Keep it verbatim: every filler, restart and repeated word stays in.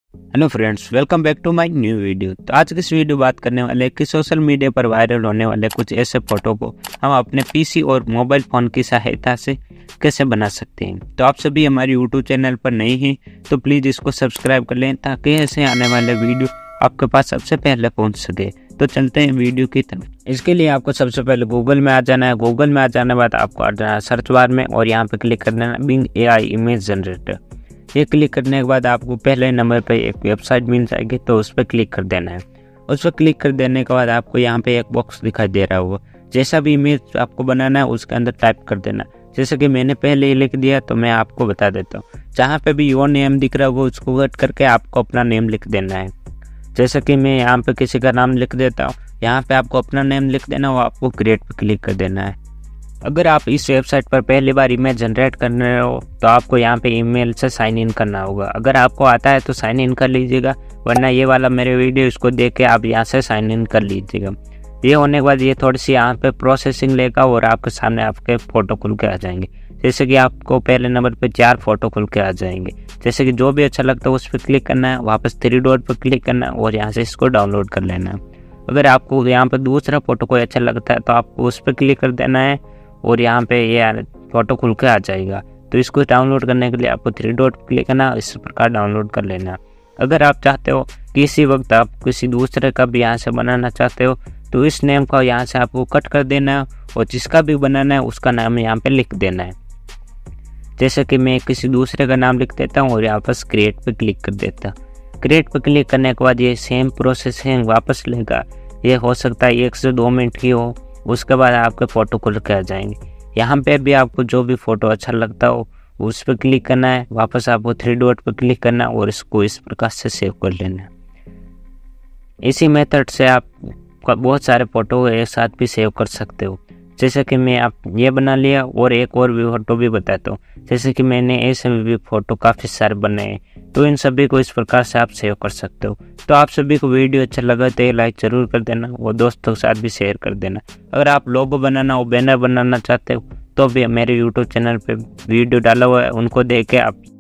Hello friends, welcome back to my new video. तो आज की इस वीडियो बात करने वाले हैं कि सोशल मीडिया पर वायरल होने वाले कुछ ऐसे फोटो को हम अपने पीसी और मोबाइल फ़ोन की सहायता से कैसे बना सकते हैं। तो आप सभी हमारे यूट्यूब चैनल पर नए हैं तो प्लीज़ इसको सब्सक्राइब कर लें ताकि ऐसे आने वाले वीडियो आपके पास सबसे पहले पहुँच सके। तो चलते हैं वीडियो की तरफ। इसके लिए आपको सबसे पहले गूगल में आ जाना है। गूगल में आ जाने के बाद आपको आ जाना है सर्च बार में और यहाँ पर क्लिक कर देना Bing A I image generator. ये क्लिक करने के बाद आपको पहले नंबर पे एक वेबसाइट मिल जाएगी, तो उस पर क्लिक कर देना है। उस पर क्लिक कर देने के बाद आपको यहाँ पे एक बॉक्स दिखाई दे रहा होगा। जैसा भी इमेज आपको बनाना है उसके अंदर टाइप कर देना। जैसे कि मैंने पहले ही लिख दिया तो मैं आपको बता देता हूँ। जहाँ पे भी योर नेम दिख रहा होगा उसको कट करके आपको अपना नेम लिख देना है। जैसे कि मैं यहाँ पे किसी का नाम लिख देता हूँ, यहाँ पे आपको अपना नेम लिख देना और आपको क्रिएट पे क्लिक कर देना है। अगर आप इस वेबसाइट पर पहली बार इमेज जनरेट कर रहे हो तो आपको यहाँ पे ईमेल से साइन इन करना होगा। अगर आपको आता है तो साइन इन कर लीजिएगा, वरना ये वाला मेरे वीडियो इसको देख के आप यहाँ से साइन इन कर लीजिएगा। ये होने के बाद ये थोड़ी सी यहाँ पे प्रोसेसिंग लेगा और आपके सामने आपके फ़ोटो खुल के आ जाएंगे। जैसे कि आपको पहले नंबर पर चार फ़ोटो खुल के आ जाएंगे। जैसे कि जो भी अच्छा लगता है उस पर क्लिक करना है, वापस थ्री डॉट पर क्लिक करना है और यहाँ से इसको डाउनलोड कर लेना है। अगर आपको यहाँ पर दूसरा फ़ोटो कोई अच्छा लगता है तो आपको उस पर क्लिक कर देना है और यहाँ पे ये फ़ोटो खुल के आ जाएगा। तो इसको डाउनलोड करने के लिए आपको थ्री डॉट क्लिक करना, इस प्रकार डाउनलोड कर लेना। अगर आप चाहते हो किसी वक्त आप किसी दूसरे का भी यहाँ से बनाना चाहते हो तो इस नेम का यहाँ से आपको कट कर देना है और जिसका भी बनाना है उसका नाम यहाँ पे लिख देना है। जैसे कि मैं किसी दूसरे का नाम लिख देता हूँ और यहाँ पर क्रिएट पे क्लिक कर देता हूँ। क्रिएट पे क्लिक करने के बाद ये सेम प्रोसेसिंग वापस लेगा। ये हो सकता है एक से दो मिनट की हो। उसके बाद आपके फ़ोटो खुल के आ जाएंगे। यहाँ पे भी आपको जो भी फ़ोटो अच्छा लगता हो उस पर क्लिक करना है, वापस आपको थ्री डॉट पर क्लिक करना है और इसको इस प्रकार से सेव कर लेना है। इसी मेथड से आप बहुत सारे फ़ोटो एक साथ भी सेव कर सकते हो। जैसे कि मैं आप ये बना लिया और एक और भी फ़ोटो भी बताता हूँ। जैसे कि मैंने ऐसे में भी फ़ोटो काफ़ी सारे बनाए, तो इन सभी को इस प्रकार से आप सेव कर सकते हो। तो आप सभी को वीडियो अच्छा लगा तो लाइक ज़रूर कर देना और दोस्तों के साथ भी शेयर कर देना। अगर आप लोगो बनाना और बैनर बनाना चाहते हो तो भी मेरे यूट्यूब चैनल पे वीडियो डाला हुआ है, उनको देख के आप